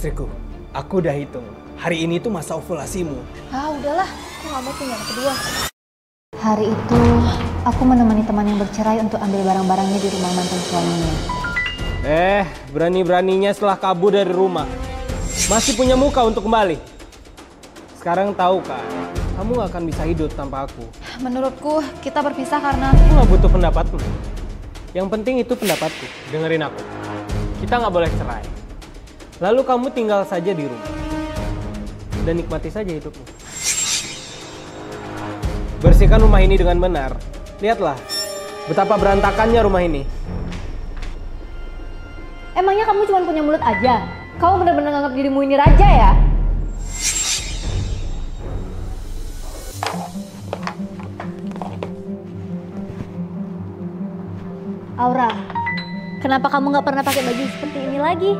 Istriku, aku udah hitung. Hari ini tuh masa ovulasimu. Ah udahlah, aku gak mau punya anak kedua. Hari itu, aku menemani teman yang bercerai untuk ambil barang-barangnya di rumah mantan suaminya. Berani-beraninya setelah kabur dari rumah. Masih punya muka untuk kembali. Sekarang tahu kan, kamu gak akan bisa hidup tanpa aku. Menurutku, kita berpisah karena... Aku gak butuh pendapatmu. Yang penting itu pendapatku. Dengerin aku. Kita gak boleh cerai. Lalu kamu tinggal saja di rumah. Dan nikmati saja hidupmu. Bersihkan rumah ini dengan benar. Lihatlah, betapa berantakannya rumah ini. Emangnya kamu cuma punya mulut aja? Kamu benar-benar nganggap dirimu ini raja ya? Aura, kenapa kamu nggak pernah pakai baju seperti ini lagi?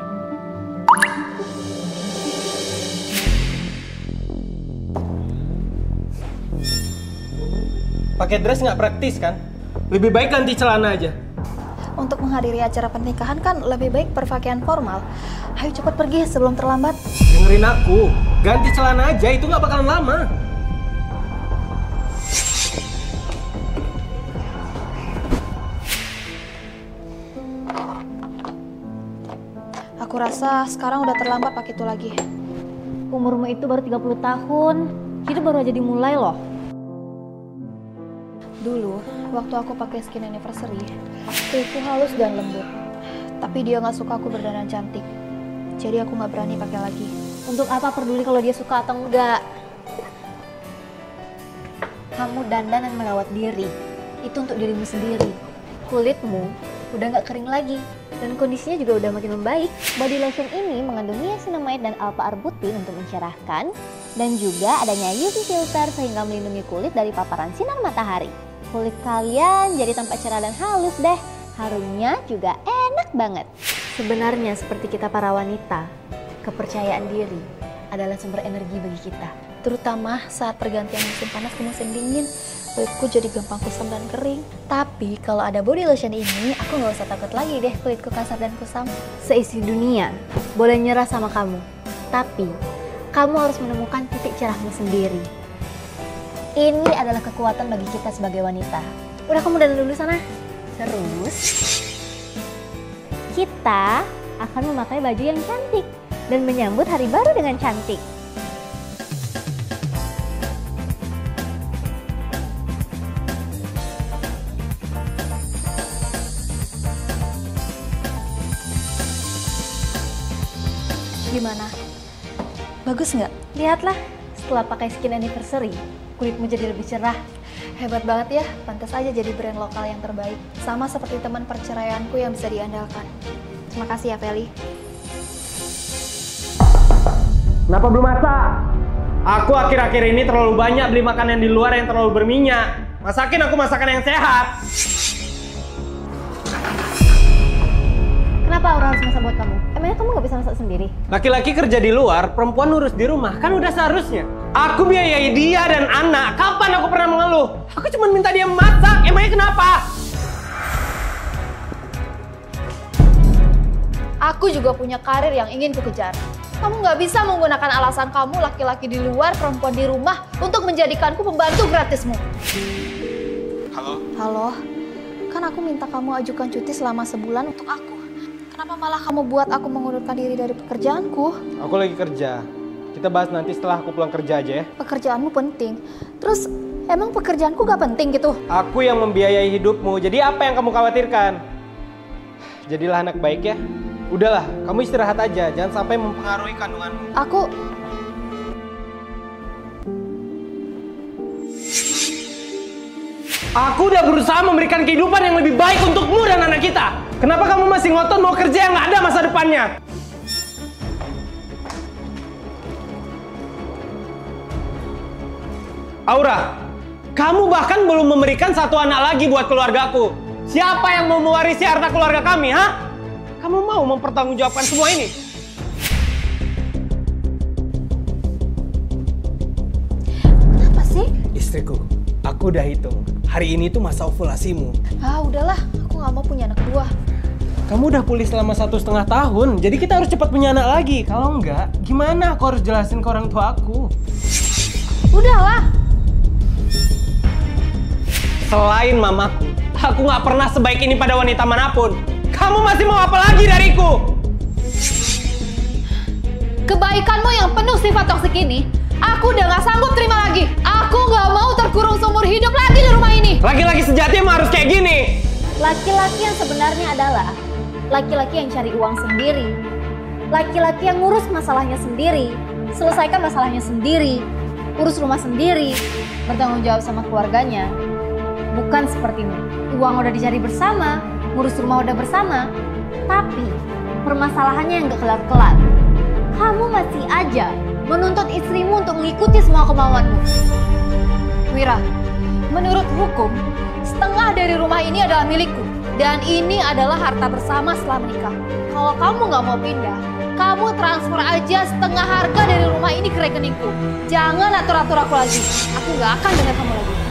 Pakai dress nggak praktis kan? Lebih baik ganti celana aja. Untuk menghadiri acara pernikahan kan lebih baik berpakaian formal. Ayo cepat pergi sebelum terlambat. Dengerin aku, ganti celana aja, itu nggak bakalan lama. Aku rasa sekarang udah terlambat pakai itu lagi. Umurmu itu baru 30 tahun, hidup baru aja dimulai loh. Dulu, waktu aku pakai skin anniversary, kulitku halus dan lembut. Tapi dia nggak suka aku berdandan cantik. Jadi aku nggak berani pakai lagi. Untuk apa peduli kalau dia suka atau enggak? Kamu dandan dan merawat diri. Itu untuk dirimu sendiri. Kulitmu udah nggak kering lagi. Dan kondisinya juga udah makin membaik. Body lotion ini mengandung niacinamide dan alpha-arbutin untuk mencerahkan. Dan juga adanya UV filter sehingga melindungi kulit dari paparan sinar matahari. Kulit kalian jadi tampak cerah dan halus deh. Harumnya juga enak banget. Sebenarnya seperti kita para wanita, kepercayaan diri adalah sumber energi bagi kita. Terutama saat pergantian musim panas ke musim dingin, kulitku jadi gampang kusam dan kering. Tapi kalau ada body lotion ini, aku nggak usah takut lagi deh kulitku kasar dan kusam. Seisi dunia boleh nyerah sama kamu, tapi kamu harus menemukan titik cerahmu sendiri. Ini adalah kekuatan bagi kita sebagai wanita. Udah, kamu dandan dulu sana. Terus kita akan memakai baju yang cantik dan menyambut hari baru dengan cantik. Gimana? Bagus nggak? Lihatlah, setelah pakai skin anniversary, kulitmu jadi lebih cerah. Hebat banget ya, pantas aja jadi brand lokal yang terbaik. Sama seperti teman perceraianku yang bisa diandalkan. Terima kasih ya, Feli. Kenapa belum masak? Aku akhir-akhir ini terlalu banyak beli makanan di luar yang terlalu berminyak. Masakin aku masakan yang sehat. Kenapa Aura harus masak buat kamu? Emangnya kamu nggak bisa masak sendiri? Laki-laki kerja di luar, perempuan urus di rumah. Kan udah seharusnya. Aku biayai dia dan anak. Kapan aku pernah mengeluh? Aku cuma minta dia masak. Emangnya kenapa? Aku juga punya karir yang ingin kukejar. Kamu nggak bisa menggunakan alasan kamu laki-laki di luar, perempuan di rumah untuk menjadikanku pembantu gratismu. Halo? Halo, kan aku minta kamu ajukan cuti selama sebulan untuk aku. Kenapa malah kamu buat aku mengundurkan diri dari pekerjaanku? Aku lagi kerja. Kita bahas nanti setelah aku pulang kerja aja ya. Pekerjaanmu penting. Terus, emang pekerjaanku gak penting gitu? Aku yang membiayai hidupmu. Jadi apa yang kamu khawatirkan? Jadilah anak baik ya. Udahlah, kamu istirahat aja. Jangan sampai mempengaruhi kandunganmu. Aku udah berusaha memberikan kehidupan yang lebih baik untukmu dan anak kita. Kenapa kamu masih ngotot mau kerja yang gak ada masa depannya? Aura, kamu bahkan belum memberikan satu anak lagi buat keluargaku. Siapa yang mau mewarisi harta keluarga kami, ha? Kamu mau mempertanggungjawabkan semua ini? Kenapa sih? Istriku, aku udah hitung. Hari ini tuh masa ovulasimu. Ah udahlah, aku gak mau punya anak kedua. Kamu udah pulih selama 1,5 tahun, jadi kita harus cepat punya anak lagi. Kalau enggak, gimana aku harus jelasin ke orang tua aku? Udahlah. Selain mamaku, aku nggak pernah sebaik ini pada wanita manapun. Kamu masih mau apa lagi dariku? Kebaikanmu yang penuh sifat toksik ini, aku udah gak sanggup terima lagi. Aku gak mau terkurung seumur hidup lagi di rumah ini. Laki-laki sejati emang harus kayak gini. Laki-laki yang sebenarnya adalah laki-laki yang cari uang sendiri. Laki-laki yang ngurus masalahnya sendiri, selesaikan masalahnya sendiri, urus rumah sendiri, bertanggung jawab sama keluarganya. Bukan sepertimu. Uang udah dicari bersama, ngurus rumah udah bersama, tapi permasalahannya yang gak kelar-kelar. Kamu masih aja menuntut istrimu untuk mengikuti semua kemauanmu. Wira, menurut hukum, setengah dari rumah ini adalah milikku. Dan ini adalah harta bersama setelah menikah. Kalau kamu nggak mau pindah, kamu transfer aja setengah harga dari rumah ini ke rekeningku. Jangan atur-atur aku lagi. Aku nggak akan dengar kamu lagi.